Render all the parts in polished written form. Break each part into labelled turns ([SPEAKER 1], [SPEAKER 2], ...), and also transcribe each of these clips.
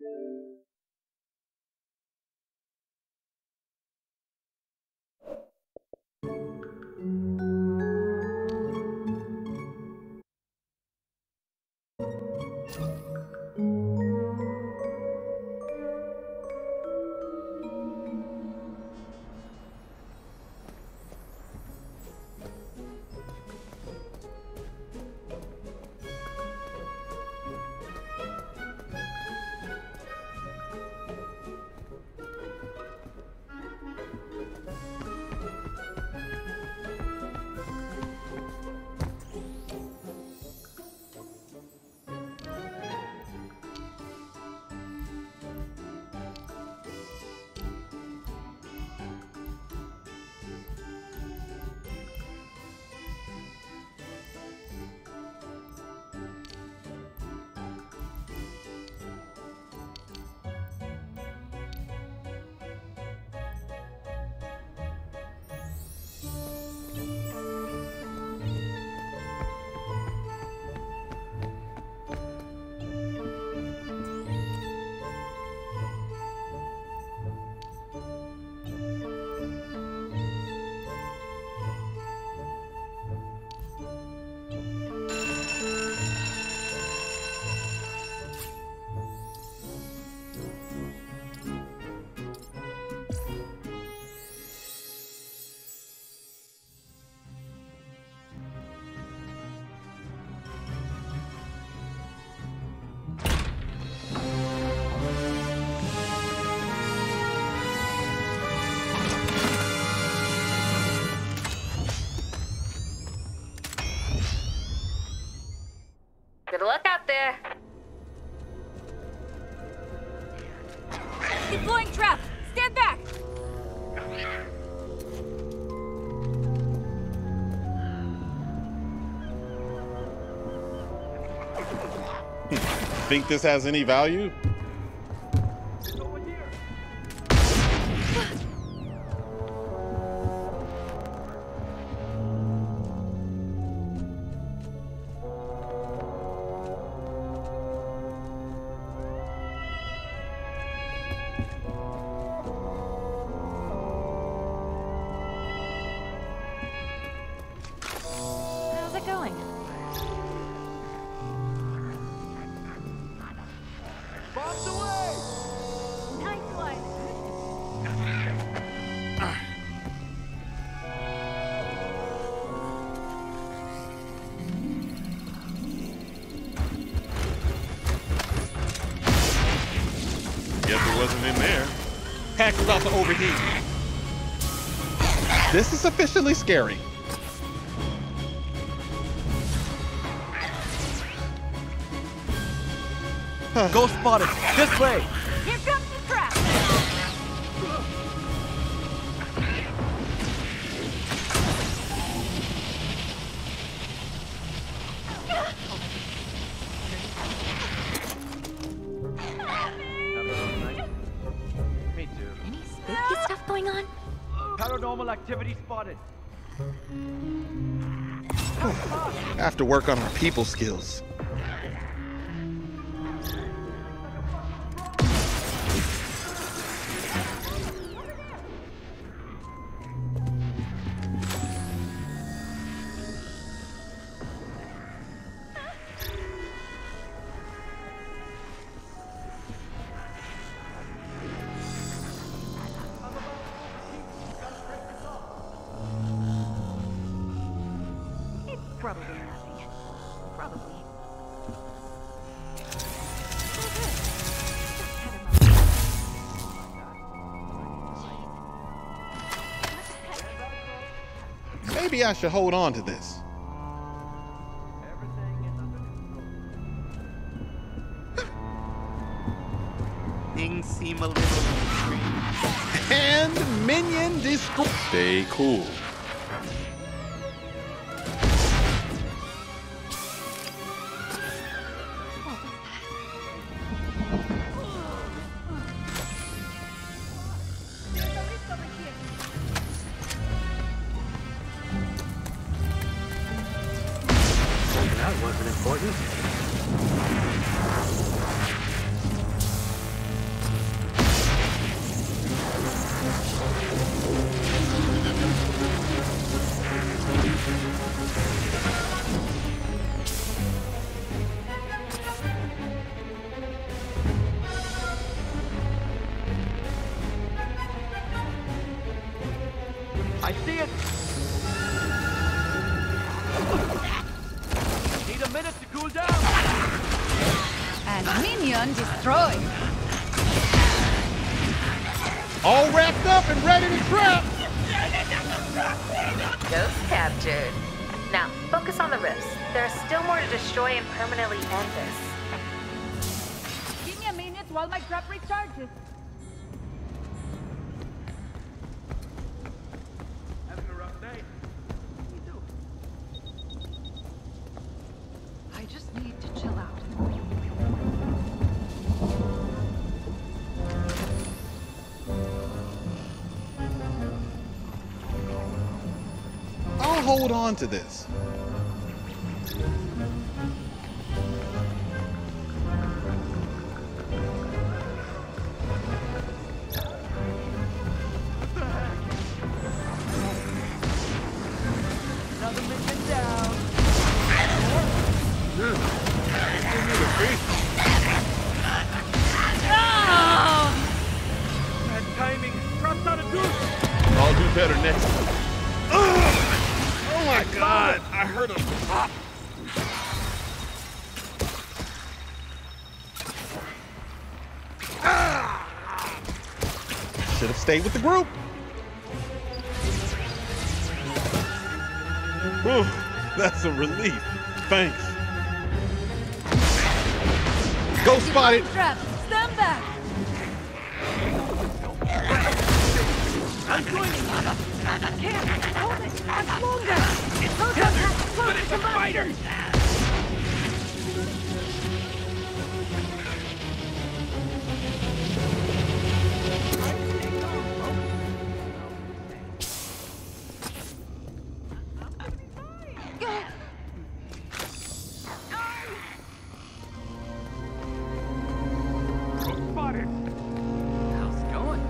[SPEAKER 1] Good luck out there.
[SPEAKER 2] Deploying trap! Stand back!
[SPEAKER 3] Think this has any value?
[SPEAKER 2] How's it going?
[SPEAKER 4] Bombs away!
[SPEAKER 2] Nice one!
[SPEAKER 3] Guess it wasn't in there.
[SPEAKER 5] Hack's about to overheat. This is sufficiently scary.
[SPEAKER 4] Ghost spotted! This way!
[SPEAKER 2] Here comes the trap!
[SPEAKER 4] Me too.
[SPEAKER 2] Any spooky stuff going on?
[SPEAKER 4] Paranormal activity spotted.
[SPEAKER 5] Have to work on our people skills.
[SPEAKER 2] Probably nothing. Probably.
[SPEAKER 5] Maybe I should hold on to this.
[SPEAKER 6] Things seem a little strange.
[SPEAKER 5] And minion destroy.
[SPEAKER 3] Stay cool.
[SPEAKER 6] That wasn't important.
[SPEAKER 2] And minion destroyed.
[SPEAKER 5] All wrapped up and ready to trap.
[SPEAKER 1] Ghost captured. Now, focus on the rifts. There are still more to destroy and permanently end this.
[SPEAKER 2] Give me a minute while my trap recharges.
[SPEAKER 4] Having a rough day? Me too.
[SPEAKER 2] I just need to chill out.
[SPEAKER 5] I'll hold on to this.
[SPEAKER 4] Another mission down. Bad timing. Drops out of juice.
[SPEAKER 3] I'll do better next time. Oh my God! I heard a pop.
[SPEAKER 5] Should have stayed with the group.
[SPEAKER 3] Whew, that's a relief. Thanks.
[SPEAKER 5] Ghost spotted.
[SPEAKER 2] Trap, stand back.
[SPEAKER 4] I'm joining.
[SPEAKER 2] Can't hold it much longer. It's
[SPEAKER 4] But it's a fighter. Spotted. How's it going?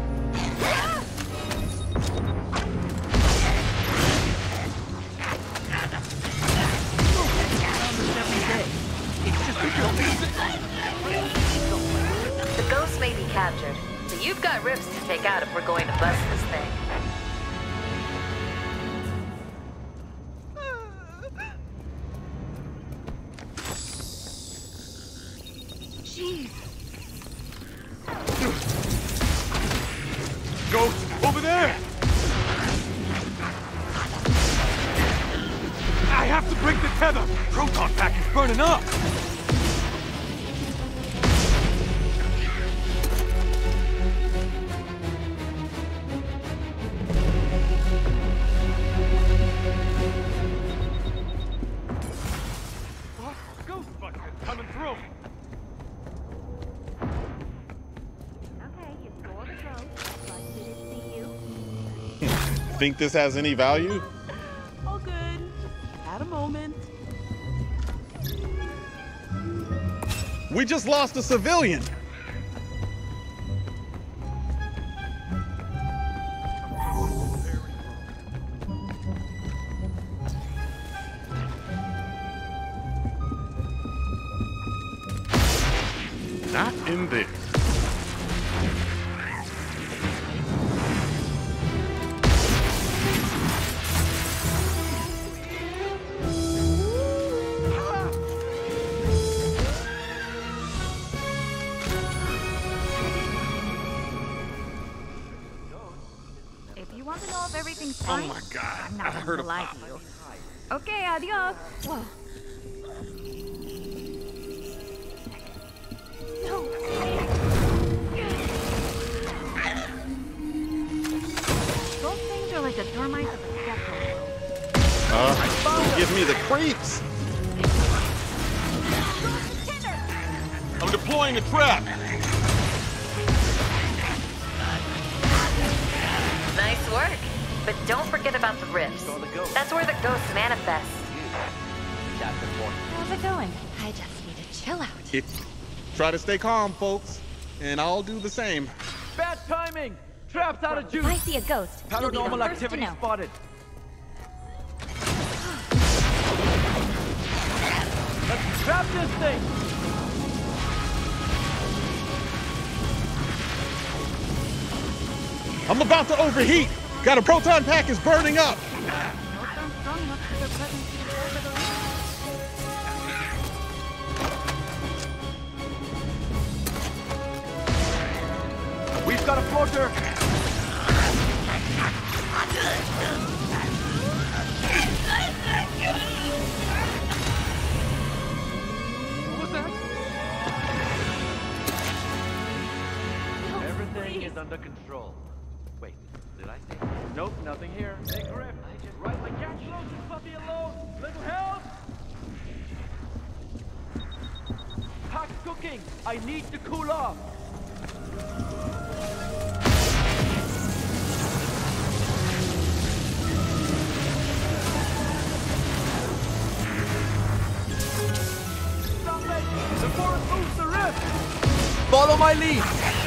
[SPEAKER 1] The ghosts may be captured, but you've got rifts to take out if we're going to bust this thing.
[SPEAKER 2] Jeez.
[SPEAKER 3] Ghost over there.
[SPEAKER 4] I have to break the tether. Proton pack is burning up. Ghostbusters coming through.
[SPEAKER 2] Okay, you saw the ghost. Like, did it see you?
[SPEAKER 3] Think this has any value?
[SPEAKER 7] All good. Had a moment.
[SPEAKER 5] We just lost a civilian.
[SPEAKER 3] Not in this.
[SPEAKER 2] If you want to know if everything's fine,
[SPEAKER 3] Oh my God!
[SPEAKER 2] I'm
[SPEAKER 3] I
[SPEAKER 2] not
[SPEAKER 3] heard
[SPEAKER 2] going
[SPEAKER 3] a
[SPEAKER 2] to lie
[SPEAKER 3] pop.
[SPEAKER 2] to you. Okay, adios. Whoa. Those things are like the termites of a scarecrow.
[SPEAKER 5] Give me the creeps.
[SPEAKER 3] I'm deploying a trap.
[SPEAKER 1] Nice work. But don't forget about the rifts. That's where the ghosts manifest.
[SPEAKER 2] How's it going? I just need to chill out.
[SPEAKER 5] Try to stay calm, folks, and I'll do the same.
[SPEAKER 4] Bad timing. Traps out of juice.
[SPEAKER 2] If I see a ghost, you'll be the
[SPEAKER 4] Paranormal
[SPEAKER 2] first to
[SPEAKER 4] activity
[SPEAKER 2] know.
[SPEAKER 4] spotted. Let's trap this thing.
[SPEAKER 5] I'm about to overheat. Got a proton pack is burning up.
[SPEAKER 2] Those aren't strong enough for their presence to be over the
[SPEAKER 4] got a floater! What was that? Everything is under control. Wait, did I say? Nope, nothing here. Hey, Griff, right, I can't close this puppy alone. Little help! Hot cooking! I need to cool off! Stop it! The forest moves the rift! Follow my lead!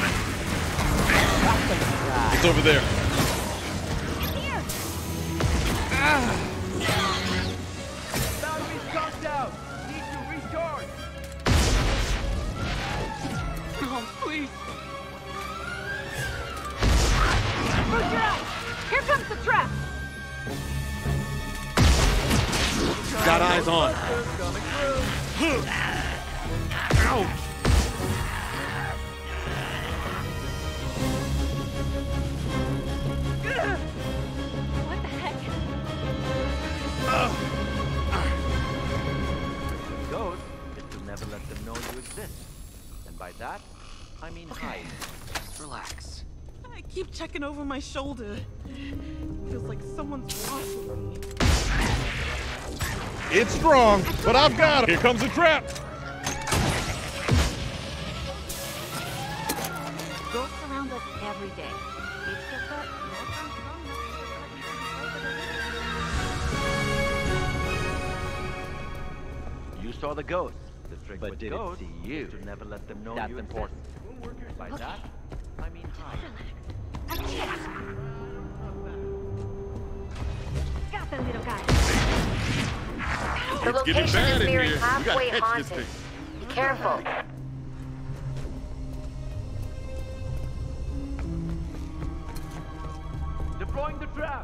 [SPEAKER 3] It's over there.
[SPEAKER 4] Battery's conked out! Need to recharge! Oh, please!
[SPEAKER 2] Look out! Here comes the trap!
[SPEAKER 3] Got eyes on.
[SPEAKER 4] Coming through!
[SPEAKER 3] Ouch!
[SPEAKER 2] What the heck?
[SPEAKER 4] Goes is to never let them know you exist. And by that, I mean hide.
[SPEAKER 6] Just relax.
[SPEAKER 7] I keep checking over my shoulder. Feels like someone's watching me.
[SPEAKER 3] It's strong, but I've got it. Here comes the trap.
[SPEAKER 2] Ghosts surround us every day. It's just that no one's strong enough to let you
[SPEAKER 4] You saw the ghost. The trick with ghosts is to never let them know you exist. By that, I mean hide.
[SPEAKER 2] Got the little guy.
[SPEAKER 1] The
[SPEAKER 3] It's getting
[SPEAKER 1] location
[SPEAKER 3] bad
[SPEAKER 1] is
[SPEAKER 3] in
[SPEAKER 1] near
[SPEAKER 3] here. We gotta
[SPEAKER 1] halfway
[SPEAKER 3] catch this
[SPEAKER 1] haunted.
[SPEAKER 3] thing.
[SPEAKER 1] Be careful.
[SPEAKER 4] Deploying the trap!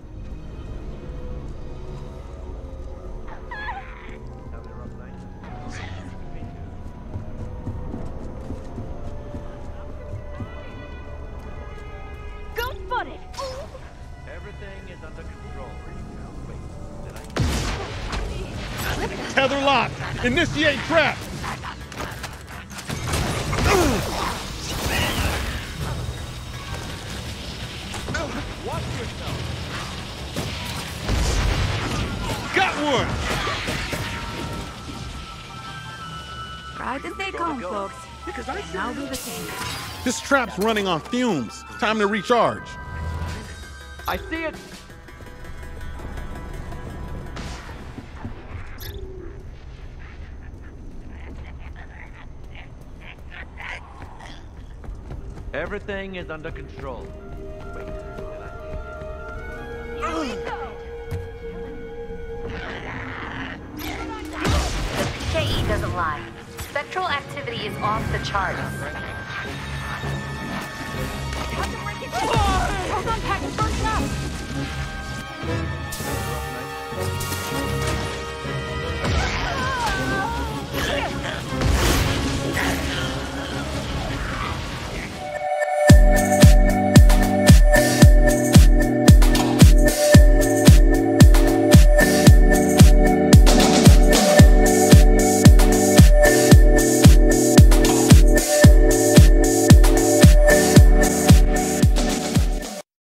[SPEAKER 2] Ghost spotted!
[SPEAKER 4] Everything is under control. Wait, did I?
[SPEAKER 3] Tether lock. Initiate trap.
[SPEAKER 4] Watch yourself!
[SPEAKER 3] Got one.
[SPEAKER 2] Try to stay calm, folks. And I'll do the same.
[SPEAKER 3] This trap's running on fumes. Time to recharge.
[SPEAKER 4] I see it! Everything is under control. Wait, did
[SPEAKER 1] The PKE doesn't lie. Spectral activity is off the charts.
[SPEAKER 2] Hold on, package first up!